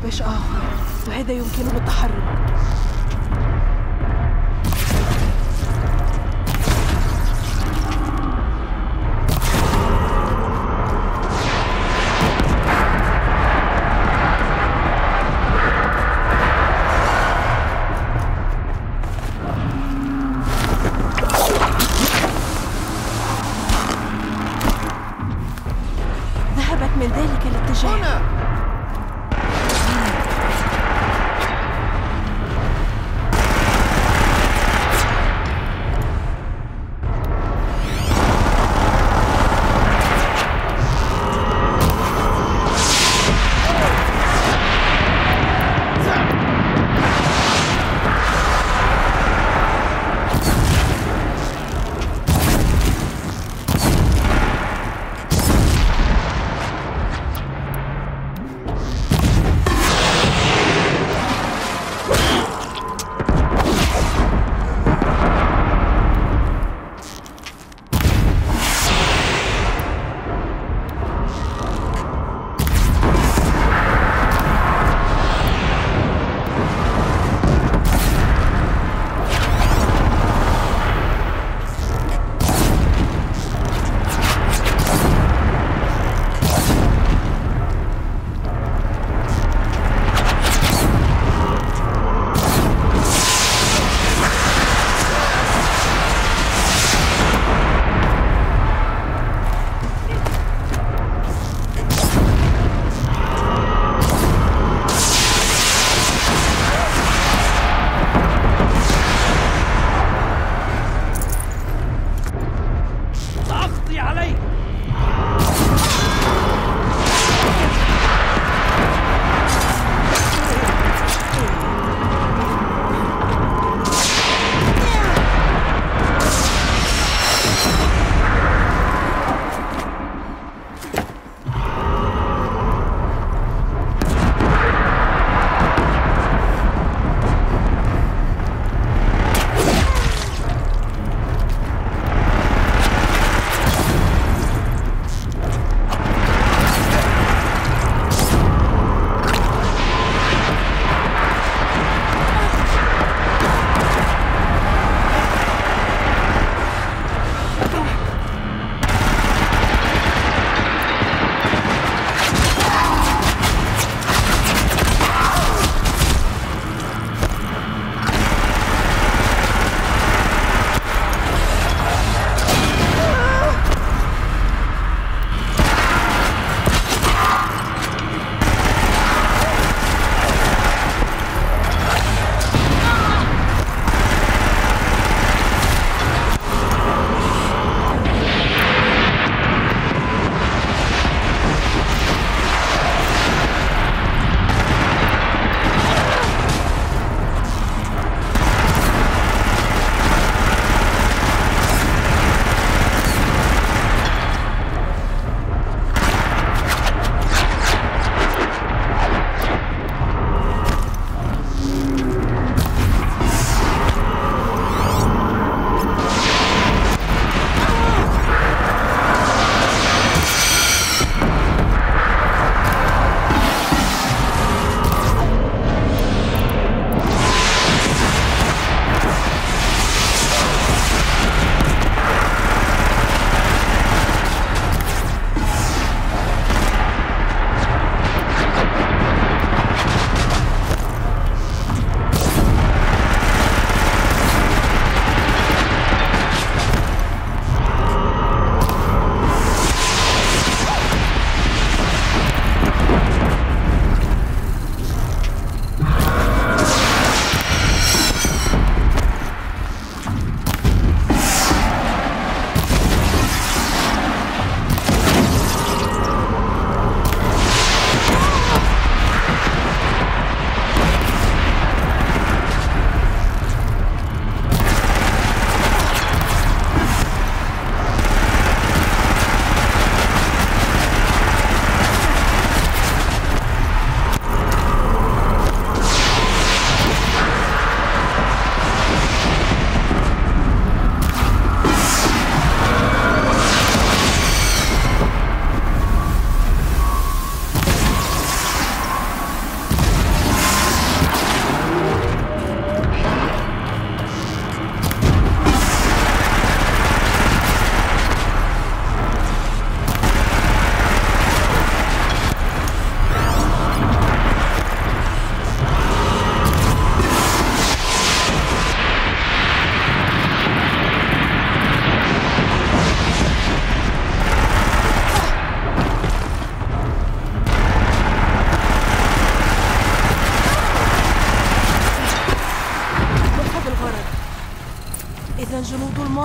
كوباش آخر وهذا يمكنه التحرك. ذهبت من ذلك الاتجاه. هنا.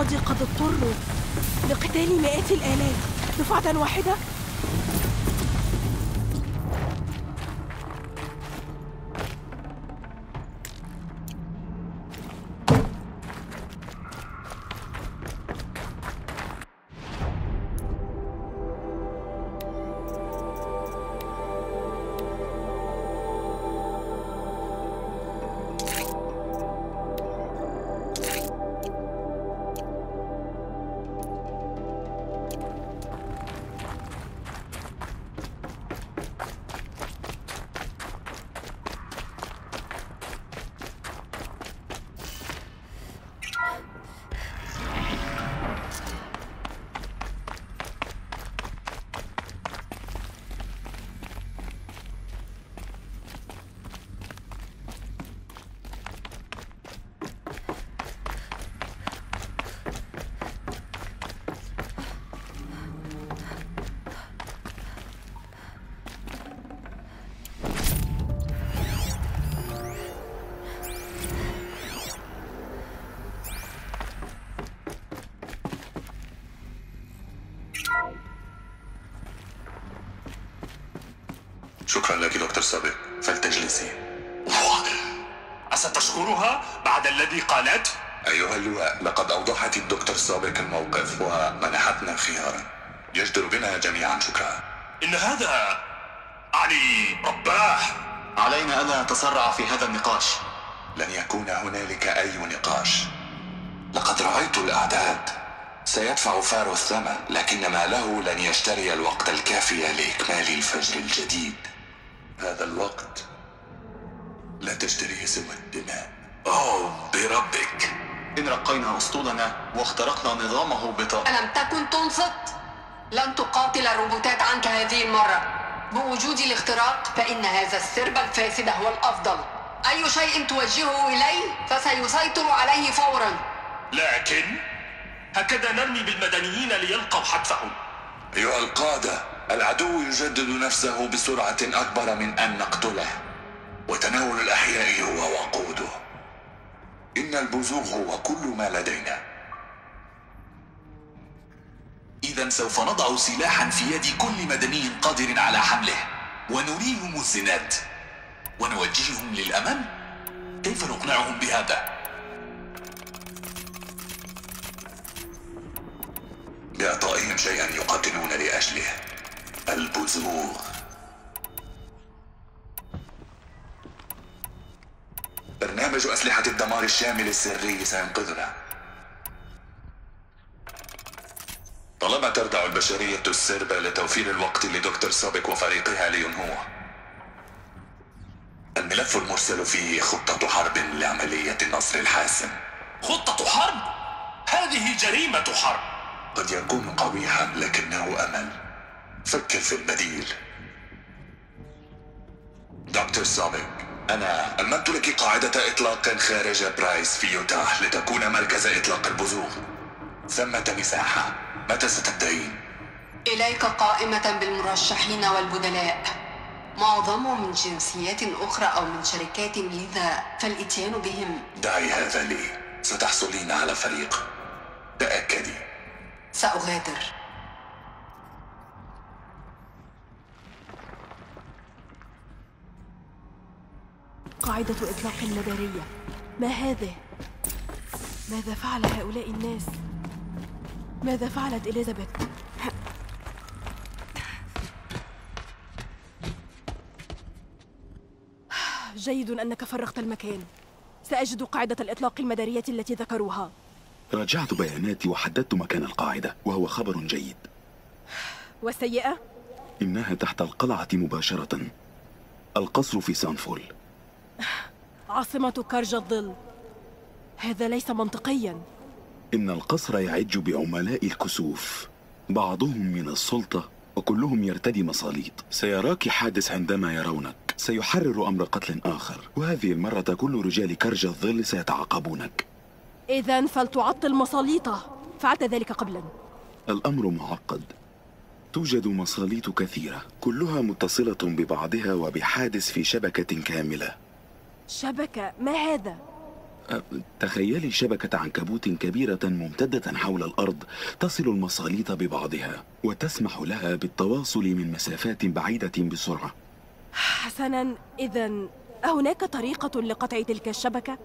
أفرادي قد اضطروا لقتال مئات الآلاف دفعة واحدة. شكرا لك دكتور سابق، فلتجلسي. أستشكرها بعد الذي قالت؟ أيها اللواء، لقد أوضحت الدكتور سابق الموقف ومنحتنا خيارا يجدر بنا جميعا. شكرا. إن هذا علي رباح. علينا ألا نتسرع في هذا النقاش. لن يكون هنالك أي نقاش. لقد رأيت الأعداد. سيدفع فارو الثمن، لكن ماله لن يشتري الوقت الكافي لإكمال الفجر الجديد. هذا الوقت لا تشتريه سوى الدماء. أوه بربك، إن رقينا أسطولنا واخترقنا نظامه ألم تكن تنصت؟ لن تقاتل الروبوتات عنك هذه المرة. بوجود الاختراق فإن هذا السرب الفاسد هو الأفضل. أي شيء توجهه إليه فسيسيطر عليه فورا. لكن هكذا نرمي بالمدنيين ليلقوا حتفهم. أيها القادة، العدو يجدد نفسه بسرعة أكبر من أن نقتله، وتناول الأحياء هو وقوده. إن البزوغ هو كل ما لدينا. إذا سوف نضع سلاحا في يد كل مدني قادر على حمله، ونريهم الزناد ونوجههم للأمام. كيف نقنعهم بهذا؟ بإعطائهم شيئا يقاتلون لأجله، البزوغ. برنامج أسلحة الدمار الشامل السري سينقذنا. طالما تردع البشرية السرب لتوفير الوقت لدكتور سابق وفريقها لينهوه. الملف المرسل فيه خطة حرب لعملية النصر الحاسم. خطة حرب؟ هذه جريمة حرب. قد يكون قبيحا لكنه أمل. فكر في البديل. دكتور سابق، أنا ألمت لك قاعدة إطلاق خارج برايس في يوتاه لتكون مركز إطلاق البزوغ. ثمة مساحة. متى ستبدأين؟ إليك قائمة بالمرشحين والبدلاء، معظمهم من جنسيات أخرى أو من شركات، لذا فالإتيان بهم. دعي هذا لي، ستحصلين على فريق، تأكدي. سأغادر. قاعدة إطلاق المدارية. ما هذا؟ ماذا فعل هؤلاء الناس؟ ماذا فعلت إليزابيث؟ جيد أنك فرغت المكان. سأجد قاعدة الإطلاق المدارية التي ذكروها. راجعت بياناتي وحددت مكان القاعدة، وهو خبر جيد. والسيئة؟ إنها تحت القلعة مباشرة. القصر في سانفول، عاصمة كرج الظل. هذا ليس منطقياً. إن القصر يعج بعملاء الكسوف، بعضهم من السلطة وكلهم يرتدي مصاليط. سيراك حادث عندما يرونك. سيحرر أمر قتل آخر، وهذه المرة كل رجال كرج الظل سيتعاقبونك. إذن فلتعطل مصاليطه. فعلت ذلك قبلاً. الأمر معقد. توجد مصاليط كثيرة، كلها متصلة ببعضها وبحادث في شبكة كاملة. شبكة؟ ما هذا؟ تخيلي شبكة عنكبوت كبيرة ممتدة حول الأرض تصل المصاليط ببعضها وتسمح لها بالتواصل من مسافات بعيدة بسرعة. حسناً، إذن هناك طريقة لقطع تلك الشبكة؟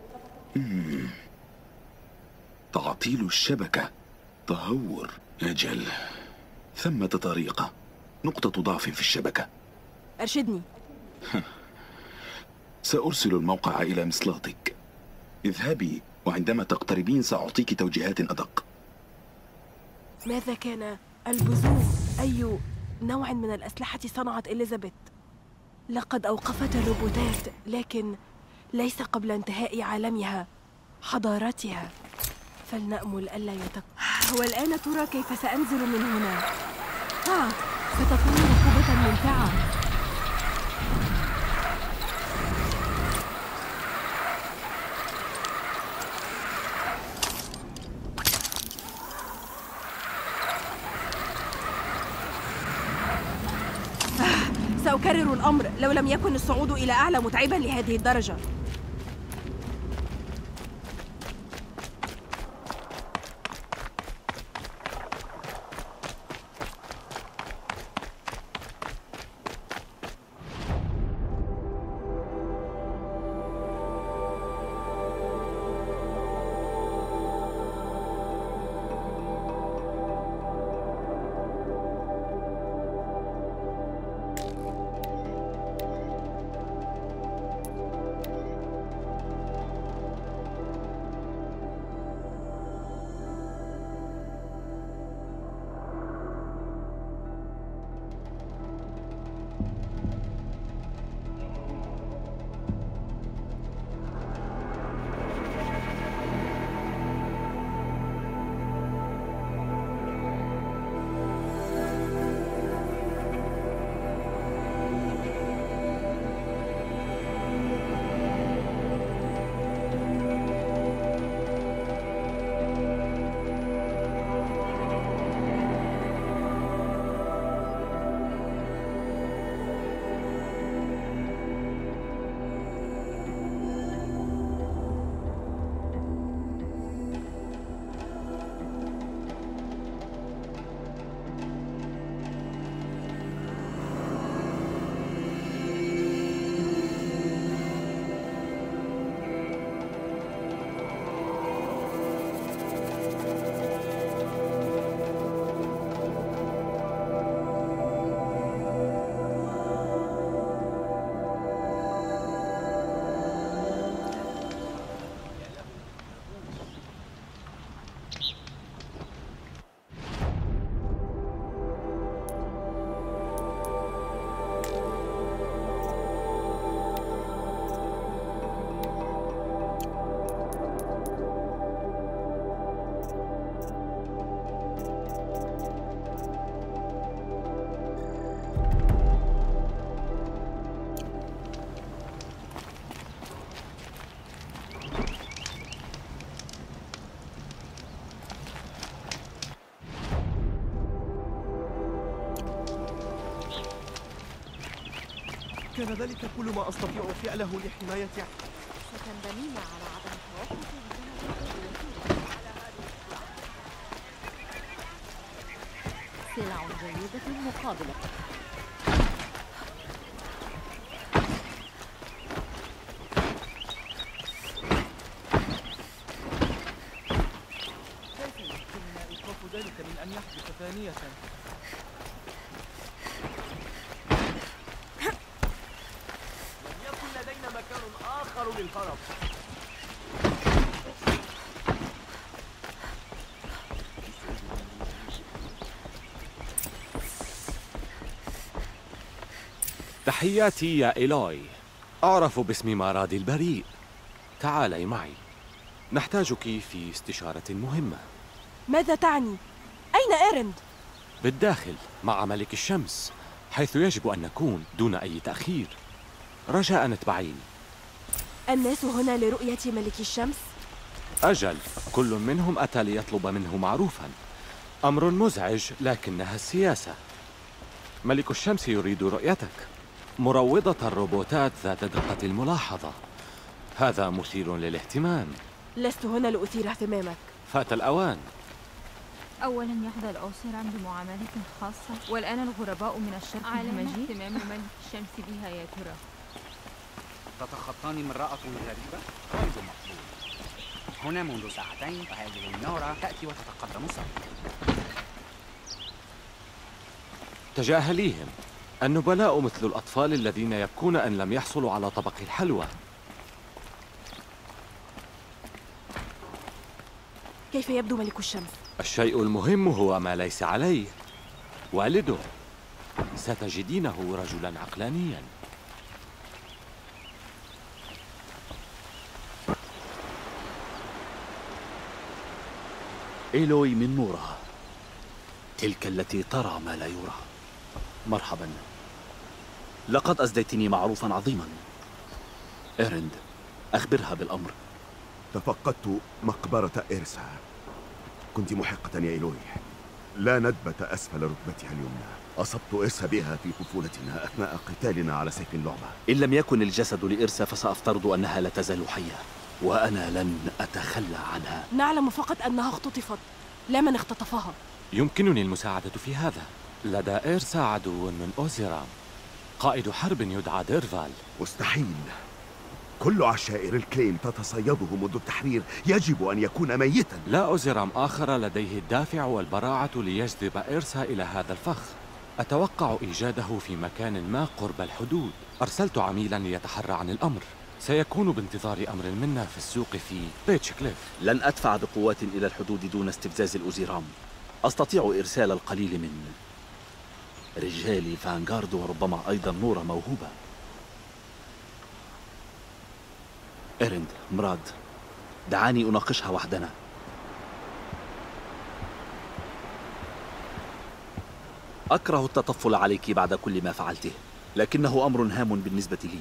تعطيل الشبكة، تهور. أجل، ثمة طريقة، نقطة ضعف في الشبكة. أرشدني. سأرسل الموقع إلى مصلاتك. اذهبي، وعندما تقتربين سأعطيك توجيهات أدق. ماذا كان البذور؟ أي نوع من الأسلحة صنعت إليزابيث؟ لقد أوقفت الروبوتات، لكن ليس قبل انتهاء عالمها، حضارتها. فلنأمل ألا والآن ترى كيف سأنزل من هنا. ستكون ركوبة ممتعة. سأكرر الأمر لو لم يكن الصعود إلى أعلى متعبا لهذه الدرجة. كان ذلك كل ما أستطيع فعله لحماية ستندمين على عدم توقف سلع جيدة مقابلة. كيف يمكننا إيقاف ذلك من أن يحدث ثانية؟ للهرب. تحياتي يا إيلوي. أعرف باسم مارادي البريء. تعالي معي، نحتاجك في استشارة مهمة. ماذا تعني؟ أين إيرند؟ بالداخل مع ملك الشمس، حيث يجب أن نكون دون أي تأخير. رجاء اتبعيني. الناس هنا لرؤية ملك الشمس؟ أجل، كل منهم أتى ليطلب منه معروفا. أمر مزعج، لكنها السياسة. ملك الشمس يريد رؤيتك، مروضة الروبوتات ذات دقة الملاحظة. هذا مثير للاهتمام. لست هنا لأثير اهتمامك. فات الأوان. أولا يحظى الأوسرام بمعاملة خاصة، والآن الغرباء من الشرق المجيد. اهتمام ملك الشمس بها يا ترى؟ تتخطاني امرأة غريبة؟ رمز مقبول. هنا منذ ساعتين فهذه النورة تأتي وتتقدم صوت. تجاهليهم. النبلاء مثل الأطفال الذين يبكون أن لم يحصلوا على طبق الحلوى. كيف يبدو ملك الشمس؟ الشيء المهم هو ما ليس عليه. والده. ستجدينه رجلا عقلانيا. إيلوي من نورها، تلك التي ترى ما لا يرى. مرحبا، لقد أسديتني معروفا عظيما. إيرند، أخبرها بالأمر. تفقدت مقبرة إرسا. كنت محقة يا إيلوي. لا ندبة أسفل ركبتها اليمنى. أصبت إرسا بها في طفولتنا أثناء قتالنا على سيف اللعبة. إن لم يكن الجسد لإرسا فسأفترض أنها لا تزال حية، وأنا لن أتخلى عنها. نعلم فقط أنها اختطفت، لا من اختطفها. يمكنني المساعدة في هذا. لدى إرسا عدو من أوزيرام، قائد حرب يدعى ديرفال. مستحيل. كل عشائر الكليم تتصيده منذ التحرير يجب أن يكون ميتا. لا أوزيرام آخر لديه الدافع والبراعة ليجذب إرسا إلى هذا الفخ. أتوقع إيجاده في مكان ما قرب الحدود. أرسلت عميلا ليتحرى عن الأمر. سيكون بانتظار أمر منا في السوق في بيتش كليف. لن أدفع بقوات إلى الحدود دون استفزاز الأوزيرام. أستطيع إرسال القليل من رجال فانغارد وربما أيضا نورة موهوبة. إيرند، مراد، دعاني أناقشها وحدنا. أكره التطفل عليك بعد كل ما فعلته، لكنه أمر هام بالنسبة لي.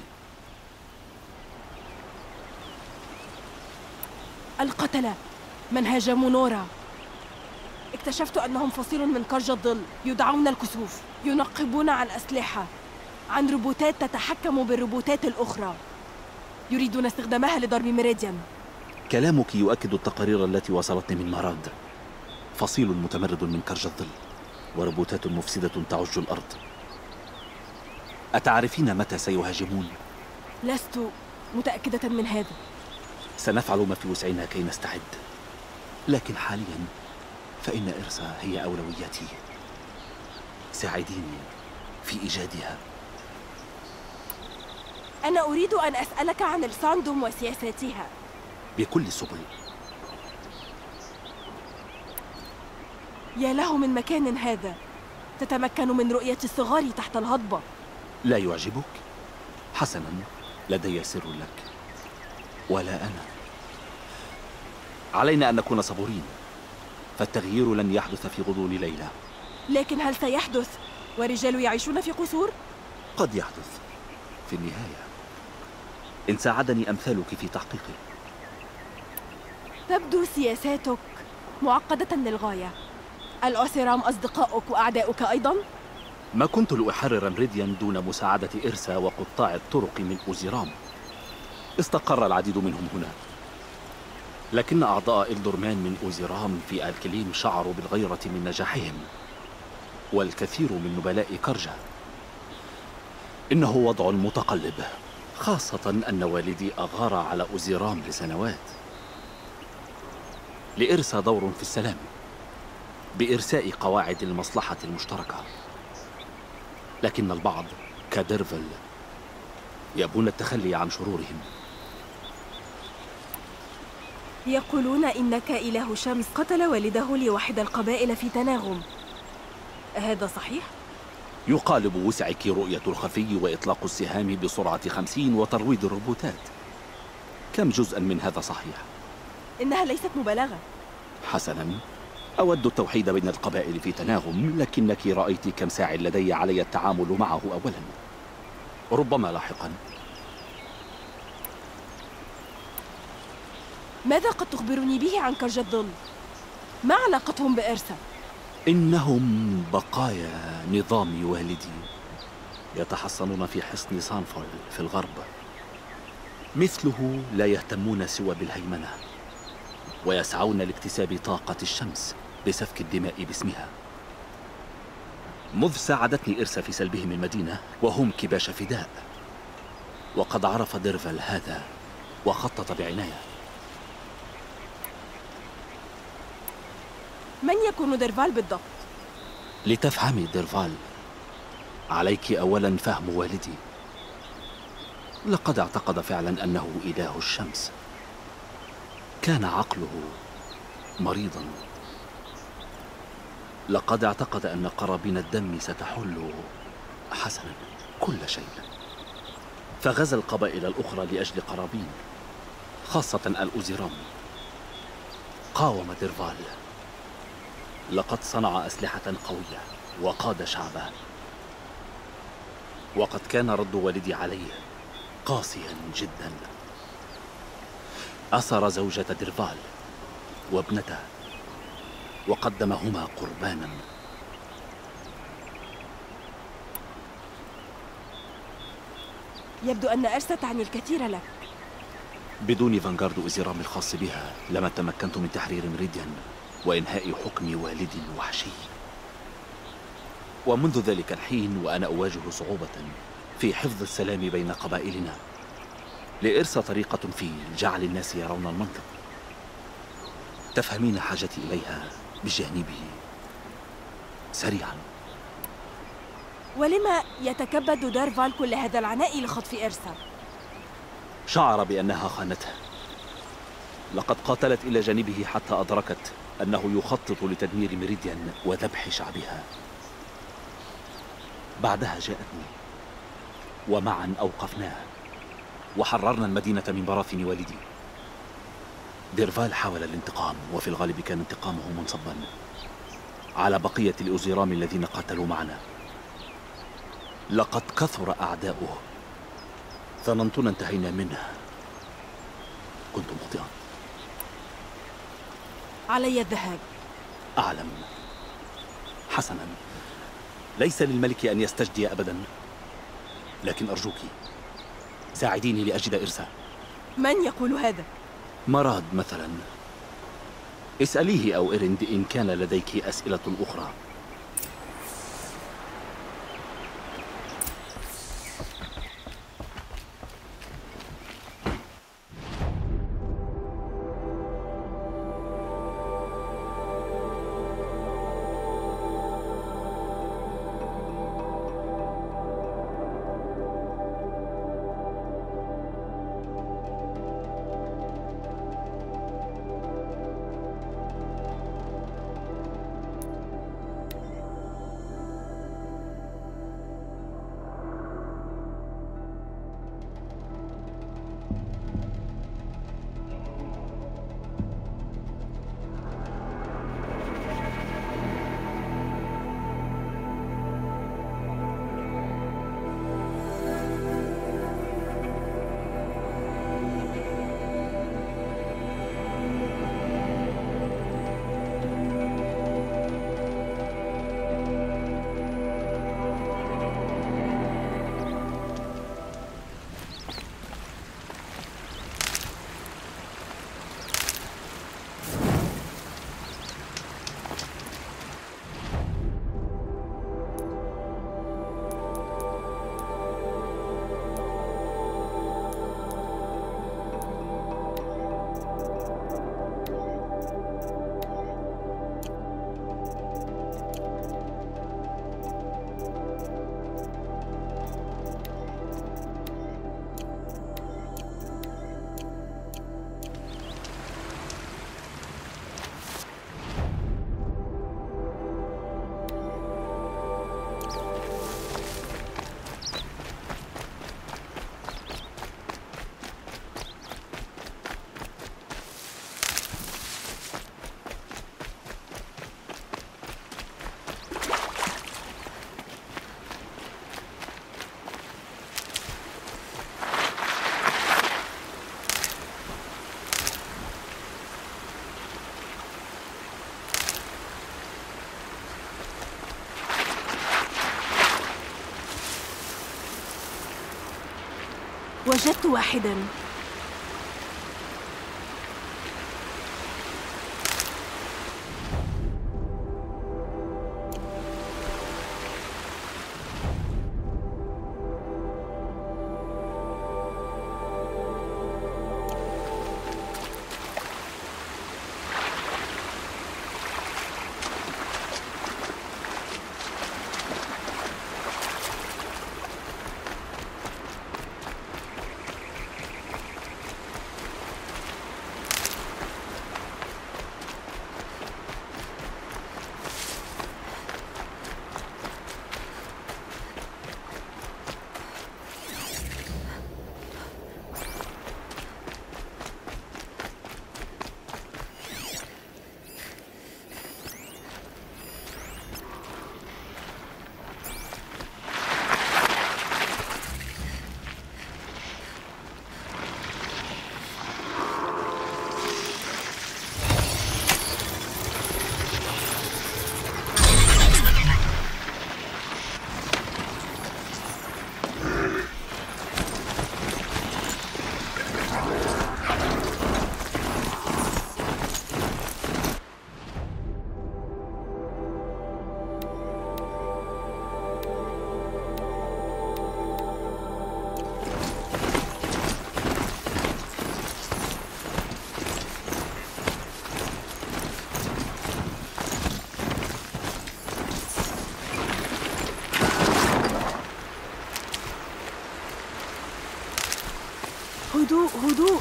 القتلة من هاجموا نورا. اكتشفت أنهم فصيل من كرج الظل يدعون الكسوف، ينقبون عن أسلحة، عن روبوتات تتحكم بالروبوتات الأخرى، يريدون استخدامها لضرب ميريديان. كلامك يؤكد التقارير التي وصلتني من مراد. فصيل متمرد من كرج الظل وروبوتات مفسدة تعج الأرض. أتعرفين متى سيهاجمون؟ لست متأكدة من هذا. سنفعل ما في وسعنا كي نستعد، لكن حاليا فإن إرسا هي أولوياتي. ساعديني في إيجادها. أنا أريد أن أسألك عن الساندوم وسياساتها. بكل السبل. يا له من مكان هذا، تتمكن من رؤية الصغار تحت الهضبة. لا يعجبك؟ حسنا، لدي سر لك. ولا أنا. علينا أن نكون صبورين، فالتغيير لن يحدث في غضون ليلة. لكن هل سيحدث ورجال يعيشون في قصور؟ قد يحدث في النهاية، إن ساعدني أمثالك في تحقيقه. تبدو سياساتك معقدة للغاية. الأوسيرام أصدقاؤك وأعداؤك أيضا؟ ما كنت لأحرر ميريديان دون مساعدة إرسا وقطاع الطرق من أوزيرام. استقر العديد منهم هنا، لكن أعضاء إلدورمان من أوزيرام في الكليم شعروا بالغيرة من نجاحهم، والكثير من نبلاء كرجة. إنه وضع متقلب، خاصة أن والدي أغار على أوزيرام لسنوات. لإرسا دور في السلام بإرساء قواعد المصلحة المشتركة، لكن البعض كديرفل يأبون التخلي عن شرورهم. يقولون إنك إله شمس قتل والده ليوحد القبائل في تناغم، هذا صحيح؟ يقال بوسعك رؤية الخفي وإطلاق السهام بسرعة 50 وترويض الروبوتات. كم جزءا من هذا صحيح؟ إنها ليست مبالغة. حسنا، أود التوحيد بين القبائل في تناغم، لكنك رأيت كم ساع لدي علي التعامل معه أولا، ربما لاحقا. ماذا قد تخبرني به عن كرج الظل؟ ما علاقتهم بإرسا؟ إنهم بقايا نظام والدي يتحصنون في حصن سانفول في الغرب. مثله لا يهتمون سوى بالهيمنة، ويسعون لاكتساب طاقة الشمس بسفك الدماء باسمها. مذ ساعدتني إرسا في سلبهم المدينة وهم كباش فداء، وقد عرف ديرفال هذا وخطط بعناية. من يكون ديرفال بالضبط؟ لتفهمي ديرفال، عليك أولا فهم والدي. لقد اعتقد فعلا أنه إله الشمس. كان عقله مريضا. لقد اعتقد أن قرابين الدم ستحل حسنا كل شيء، فغزا القبائل الأخرى لأجل قرابين، خاصة الأوزيرام. قاوم ديرفال. لقد صنع أسلحة قوية وقاد شعبه، وقد كان رد والدي عليه قاسيا جدا. أسر زوجة ديرفال وابنته وقدمهما قربانا. يبدو أن إرسا تعني الكثير لك. بدون فانغارد أوزيرام الخاص بها لما تمكنت من تحرير مريديان وإنهاء حكم والدي الوحشي. ومنذ ذلك الحين وأنا أواجه صعوبة في حفظ السلام بين قبائلنا. لإرسا طريقة في جعل الناس يرون المنطق. تفهمين حاجتي إليها بجانبه سريعا. ولما يتكبد ديرفال كل هذا العناء لخطف إرسا؟ شعر بأنها خانته. لقد قاتلت إلى جانبه حتى أدركت أنه يخطط لتدمير مريديان وذبح شعبها. بعدها جاءتني ومعا أوقفناه وحررنا المدينة من براثن والدي. ديرفال حاول الانتقام، وفي الغالب كان انتقامه منصبا على بقية الأوزيرام الذين قاتلوا معنا. لقد كثر أعداؤه. ظننتنا انتهينا منه. كنت مخطئا. علي الذهاب. أعلم. حسنا، ليس للملك أن يستجدي أبدا، لكن أرجوك ساعديني لأجد إرسا. من يقول هذا؟ مراد مثلا. اسأليه أو إرند إن كان لديك أسئلة أخرى. وجدت واحدا. هدوء هدوء.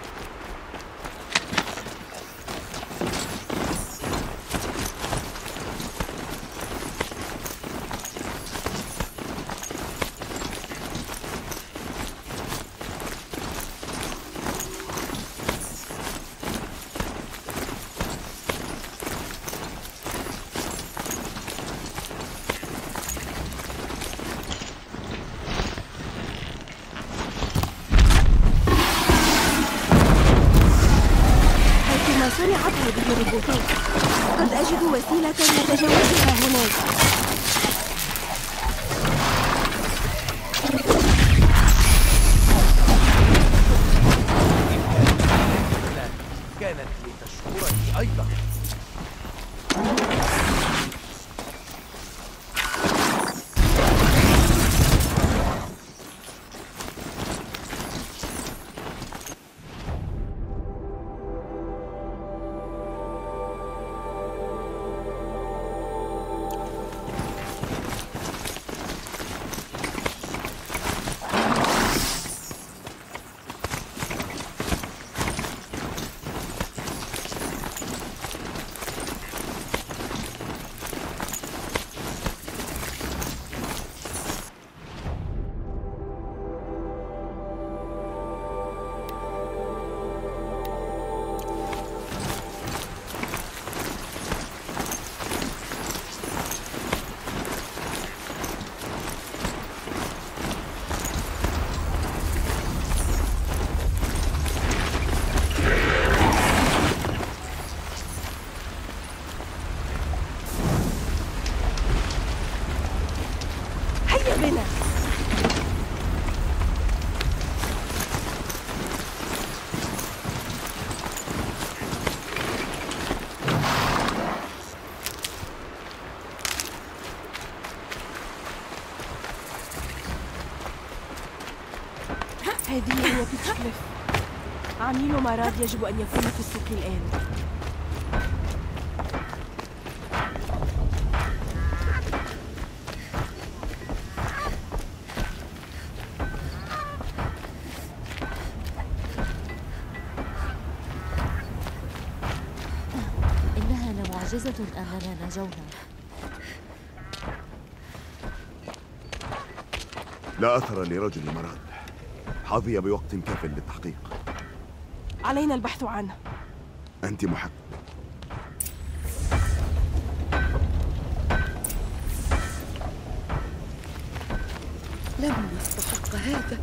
صنعت هذه الروبوتات. قد أجد وسيلة لتجاوزها هناك. كانت لتشكرني أيضا. هذه هي بيتشكليف. عميل مراد يجب أن يكون في السوق الآن. إنها لمعجزة أننا نجونا. لا أثر لرجل مراد. حظي بوقت كاف للتحقيق. علينا البحث عنه. أنت محق. لم يستحق هذا.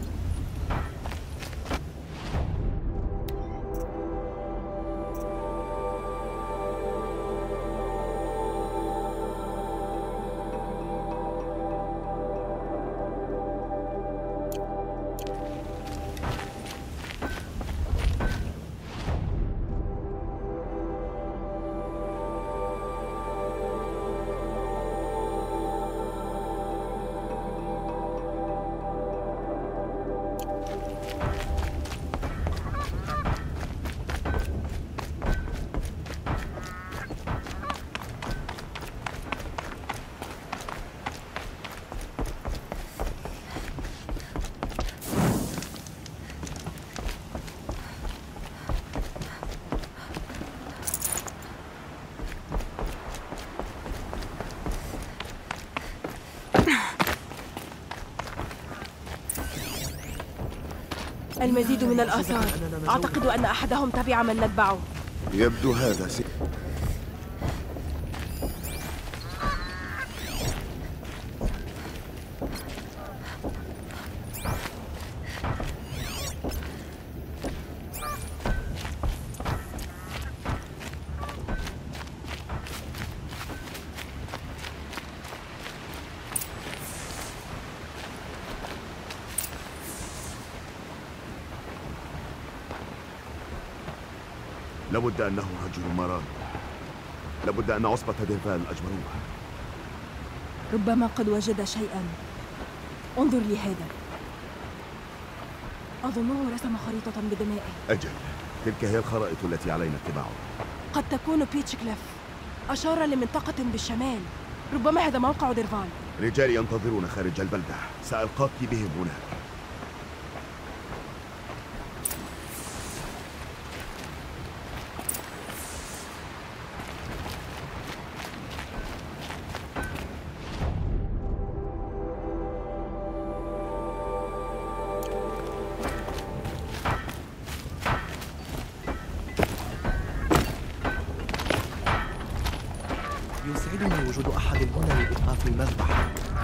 المزيد من الآثار. أعتقد أن أحدهم تبع من نتبعه. يبدو هذا لابد أنه رجل مراد. لابد أن عصبة ديرفال أجبروه. ربما قد وجد شيئا. انظر لهذا. أظنه رسم خريطة بدمائه. أجل، تلك هي الخرائط التي علينا اتباعها. قد تكون بيتشكليف. أشار لمنطقة بالشمال. ربما هذا موقع ديرفال. رجالي ينتظرون خارج البلدة. سألقاك بهم هناك. المذبح.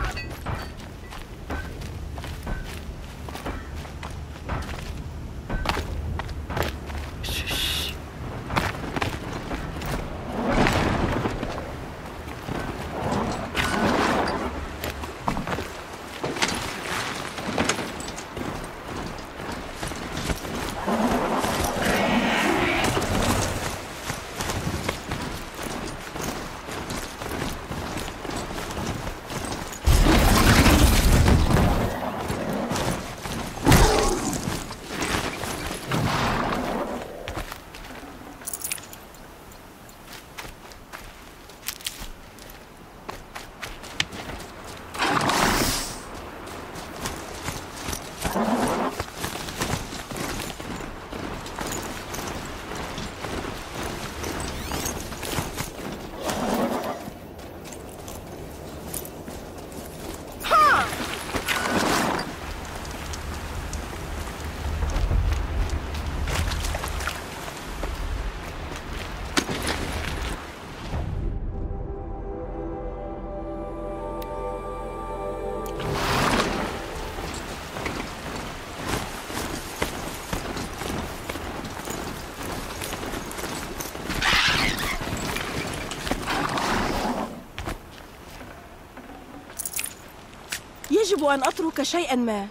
يجب أن أترك شيئا ما.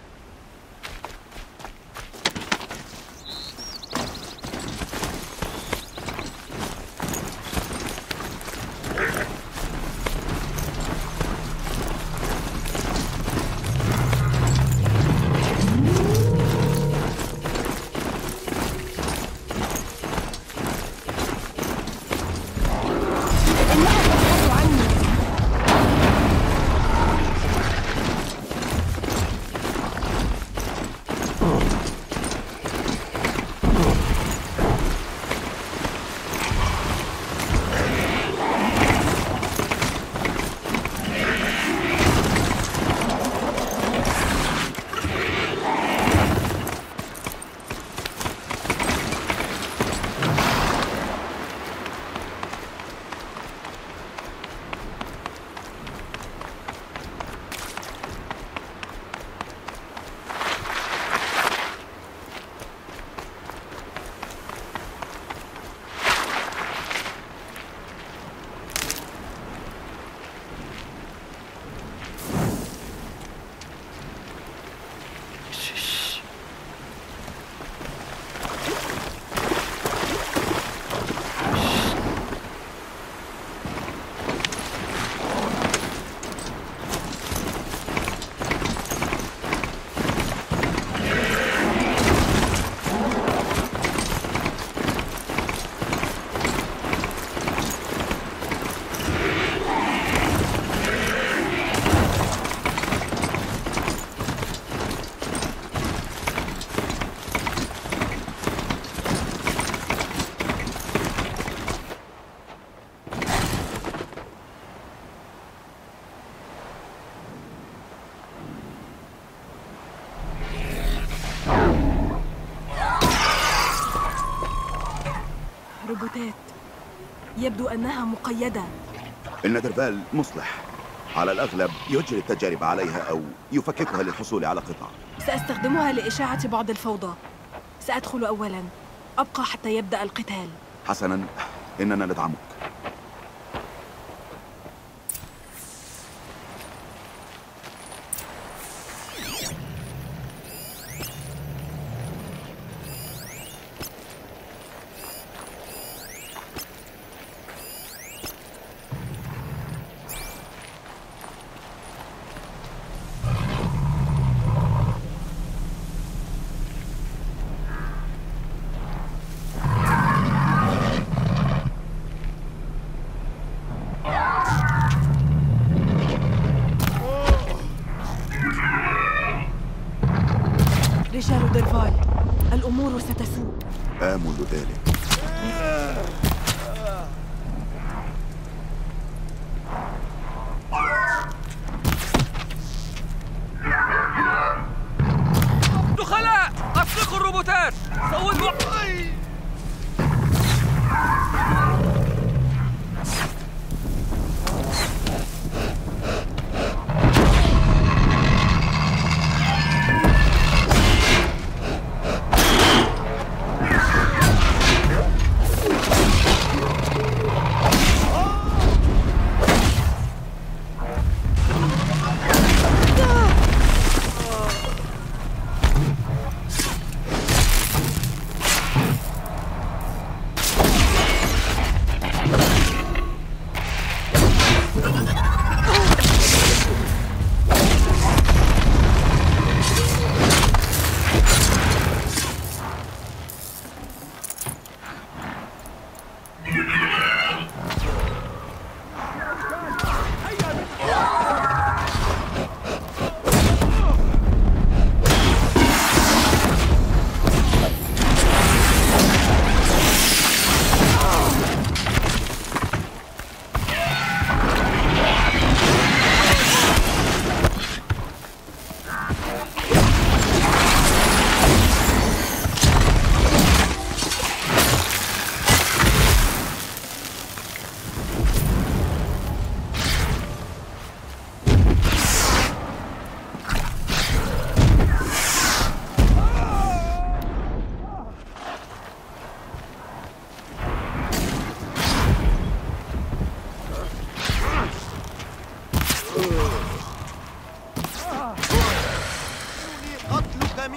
روبوتات يبدو أنها مقيدة. إن دربال مصلح، على الأغلب يجري التجارب عليها أو يفككها للحصول على قطع. سأستخدمها لإشاعة بعض الفوضى. سأدخل أولاً، أبقى حتى يبدأ القتال. حسناً، إننا ندعمك. رجال درفال، الأمور ستسوء. آمل ذلك. دخلاء، أطلقوا الروبوتات! صوبوا.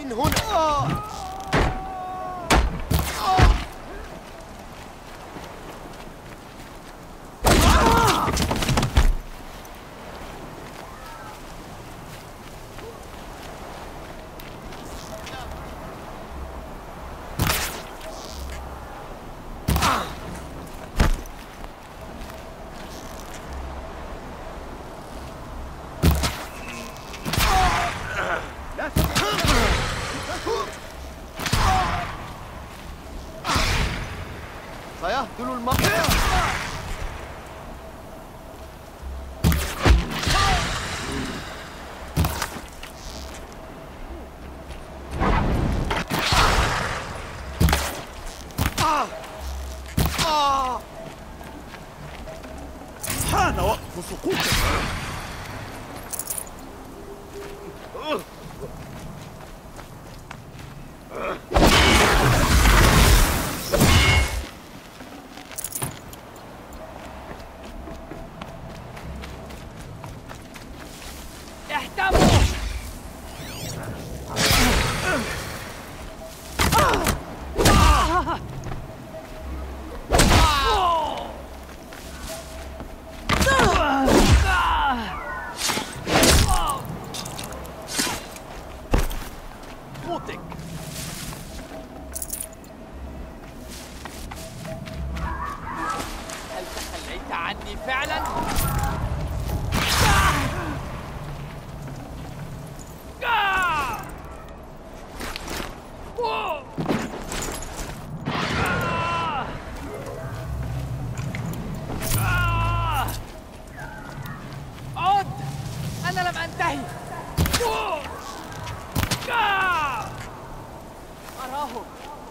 من هنا. سيهدل المقطع. حان وقت سقوطك. هل تخليت عني فعلا؟ عد! أنا لم أنتهي. أراهم.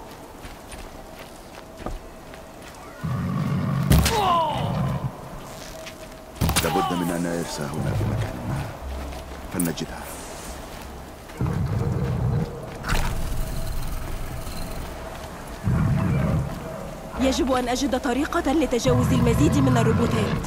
لابد من أن إرسا هنا في مكان ما، فلنجدها. يجب أن أجد طريقة لتجاوز المزيد من الروبوتات.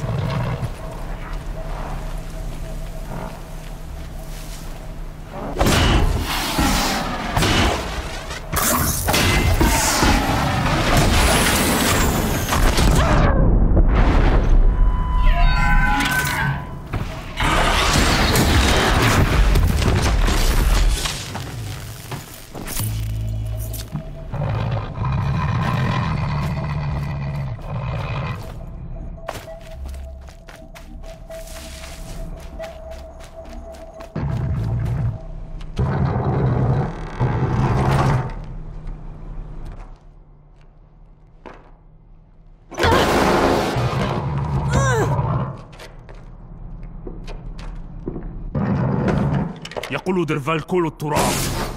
يقول درفال كل التراب.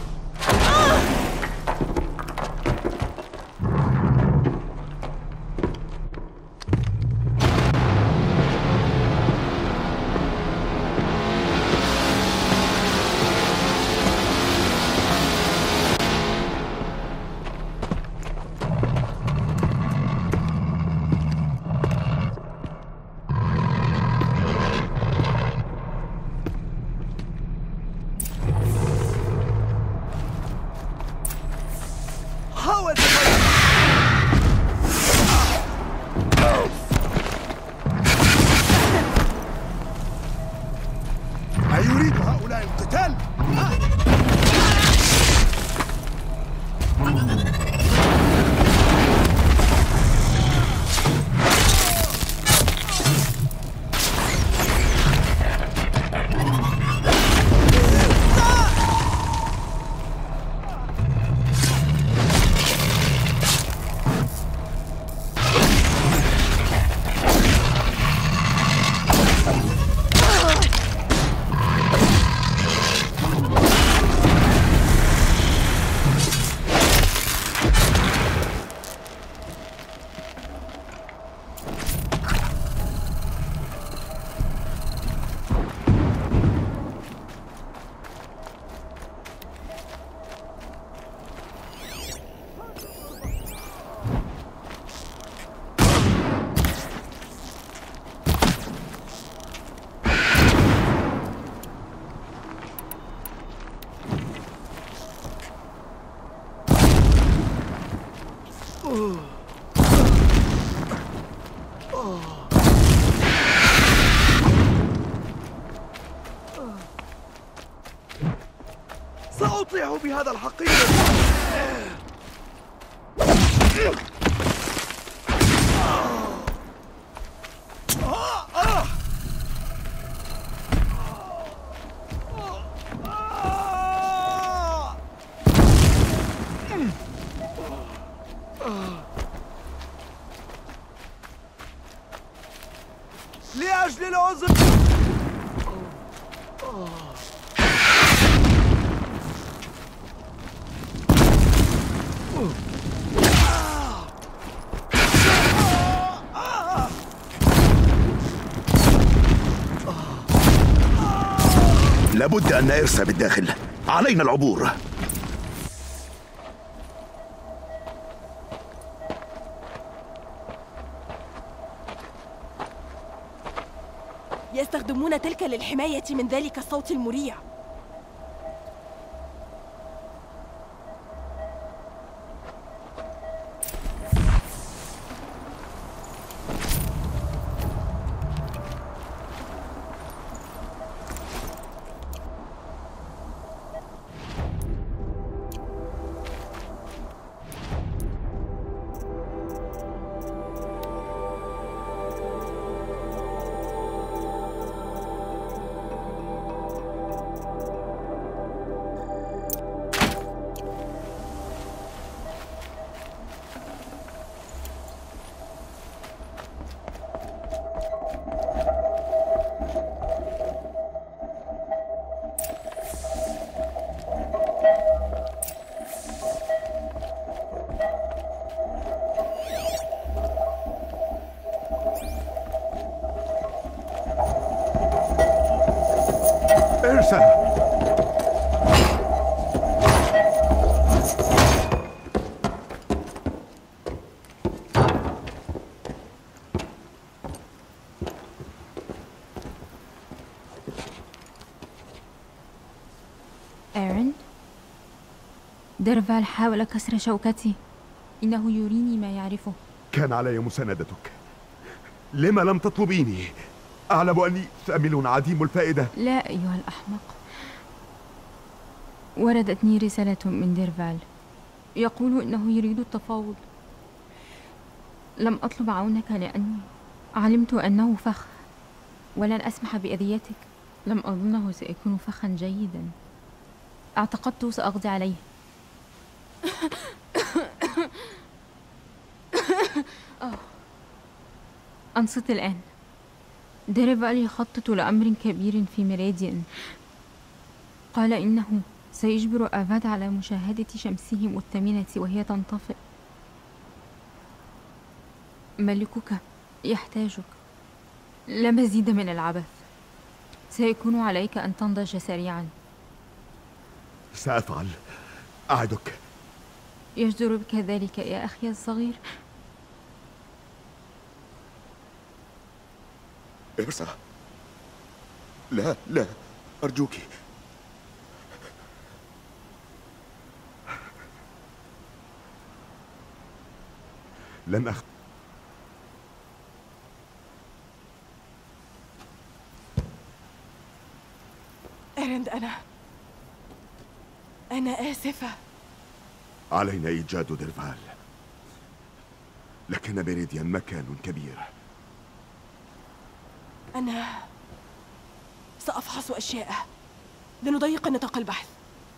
أيريد هؤلاء القتال؟ سأطيح بهذا الحقير. لأجل العذر. لابد أن إرسا بالداخل، علينا العبور. يستخدمون تلك للحماية من ذلك الصوت المريع. إيرين، ديرفال حاول كسر شوكتي. إنه يريني ما يعرفه. كان علي مساندتك. لما لم تطلبيني؟ أعلم أني ثامل عديم الفائدة. لا أيها الأحمق، وردتني رسالة من ديرفال يقول إنه يريد التفاوض. لم أطلب عونك لأني علمت أنه فخ، ولن أسمح بأذيتك. لم أظنه سيكون فخا جيدا. اعتقدت سأقضي عليه. أنصت الآن. ديرفال يخطط لأمر كبير في ميريديان. قال إنه سيجبر آفاد على مشاهدة شمسهم الثمينة وهي تنطفئ. ملكك يحتاجك. لا مزيد من العبث. سيكون عليك أن تنضج سريعا. سأفعل، أعدك. يجدر بك ذلك يا أخي الصغير؟ إرسا، لا لا، أرجوك. لن إيرين، أنا آسفة. علينا إيجاد ديرفال، لكن ميريديان مكان كبير. أنا سأفحص أشياء لنضيق نطاق البحث.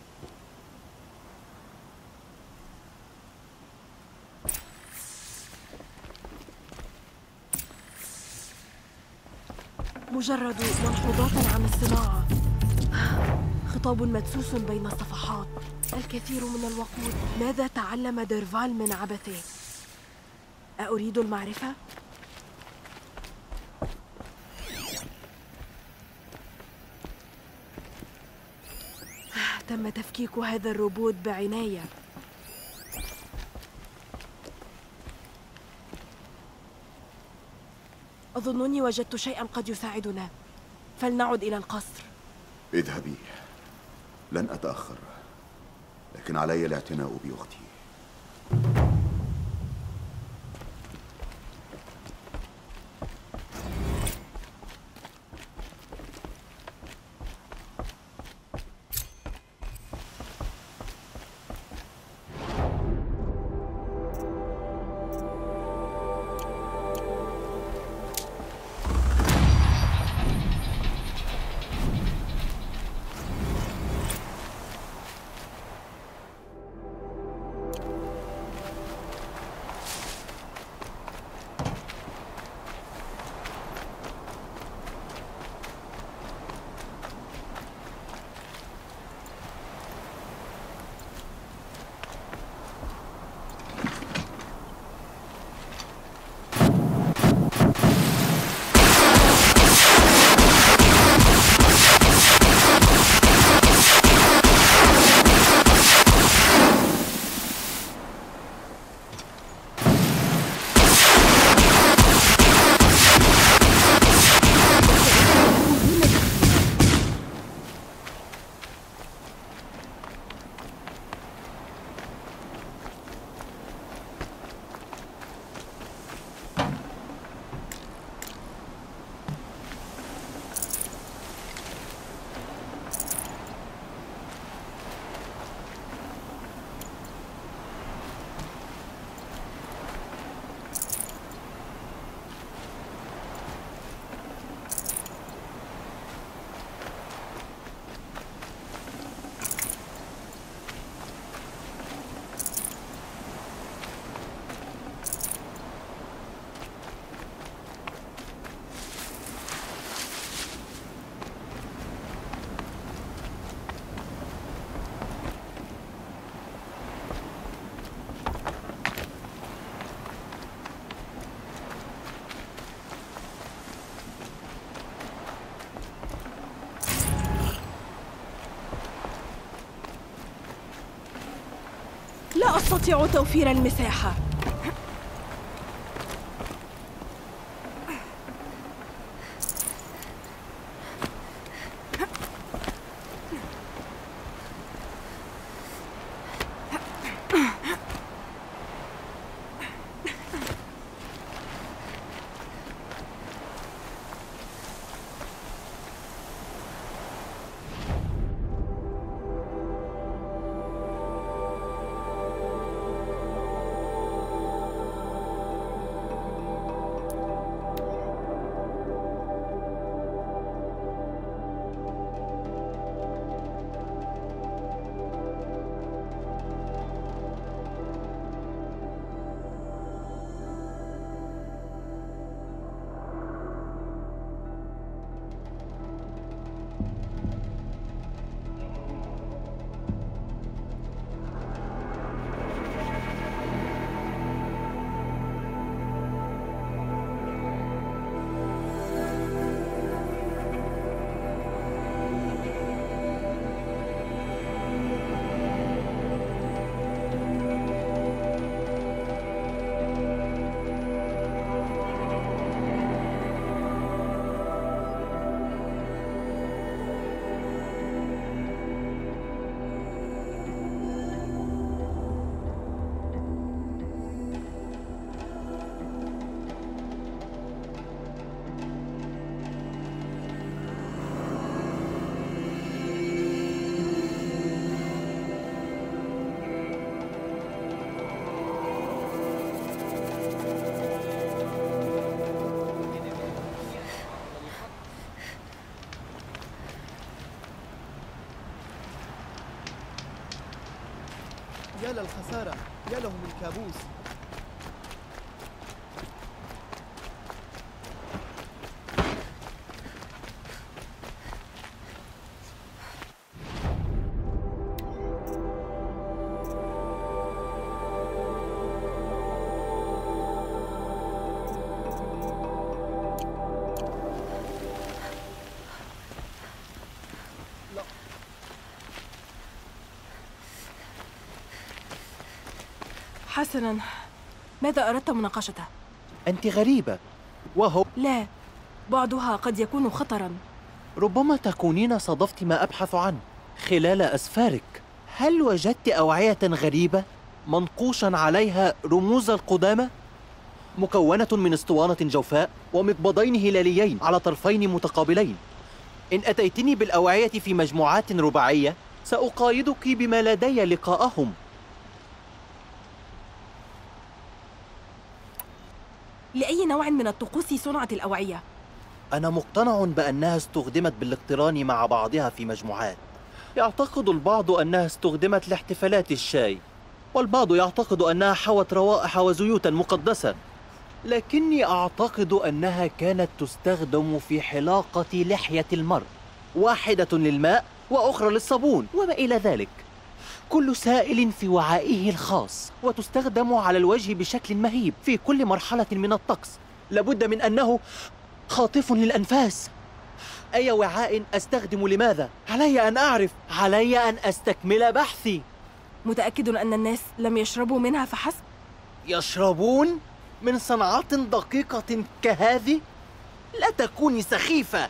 مجرد ملحوظات عن الصناعة، خطاب مدسوس بين الصفحات، الكثير من الوقود. ماذا تعلم ديرفال من عبثه؟ أريد المعرفة؟ تم تفكيك هذا الروبوت بعناية. أظنني وجدت شيئا قد يساعدنا. فلنعد إلى القصر. اذهبي، لن أتأخر، لكن علي الاعتناء بأختي. لا أستطيع توفير المساحة. يا للخسارة، يا له من كابوس. حسناً، ماذا أردت مناقشته؟ أنت غريبة، وهو لا، بعدها قد يكون خطراً. ربما تكونين صادفت ما أبحث عنه خلال أسفارك. هل وجدت أوعية غريبة منقوشاً عليها رموز القدامى؟ مكونة من اسطوانة جوفاء ومقبضين هلاليين على طرفين متقابلين. إن أتيتني بالأوعية في مجموعات رباعية سأقايدك بما لدي لقاءهم. لأي نوع من الطقوس صنعت الأوعية؟ أنا مقتنع بأنها استخدمت بالاقتران مع بعضها في مجموعات. يعتقد البعض أنها استخدمت لاحتفالات الشاي، والبعض يعتقد أنها حوت روائح وزيوتا مقدسة، لكني أعتقد أنها كانت تستخدم في حلاقة لحية المرء، واحدة للماء وأخرى للصابون وما إلى ذلك. كل سائل في وعائه الخاص، وتستخدم على الوجه بشكل مهيب في كل مرحلة من الطقس. لابد من أنه خاطف للأنفاس. أي وعاء أستخدم لماذا؟ علي أن أعرف، علي أن أستكمل بحثي. متأكد أن الناس لم يشربوا منها فحسب؟ يشربون من صنعات دقيقة كهذه؟ لا تكوني سخيفة.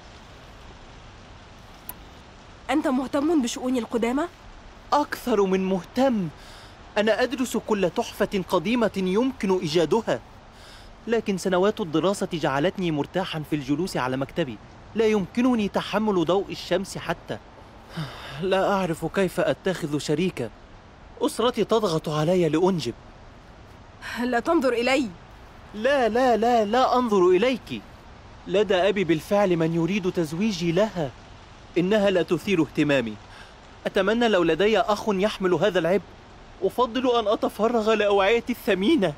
أنت مهتم بشؤون القدامى؟ أكثر من مهتم. أنا أدرس كل تحفة قديمة يمكن إيجادها، لكن سنوات الدراسة جعلتني مرتاحا في الجلوس على مكتبي. لا يمكنني تحمل ضوء الشمس حتى. لا أعرف كيف أتخذ شريكة. أسرتي تضغط علي لأنجب. لا تنظر إلي. لا لا لا لا أنظر إليك. لدى أبي بالفعل من يريد تزويجي لها. إنها لا تثير اهتمامي. أتمنى لو لدي أخ يحمل هذا العبء. أفضل أن أتفرغ لأوعيتي الثمينة.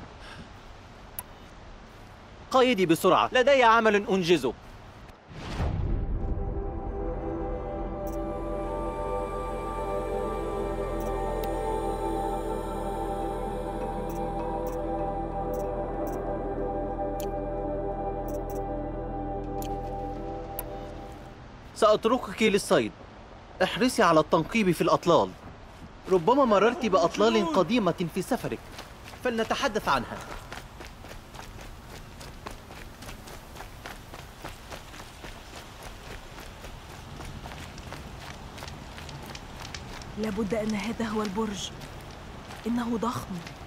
قايدي بسرعة، لدي عمل أنجزه. سأتركك للصيد. احرصي على التنقيب في الأطلال. ربما مررت بأطلال قديمة في سفرك، فلنتحدث عنها. لابد أن هذا هو البرج. إنه ضخم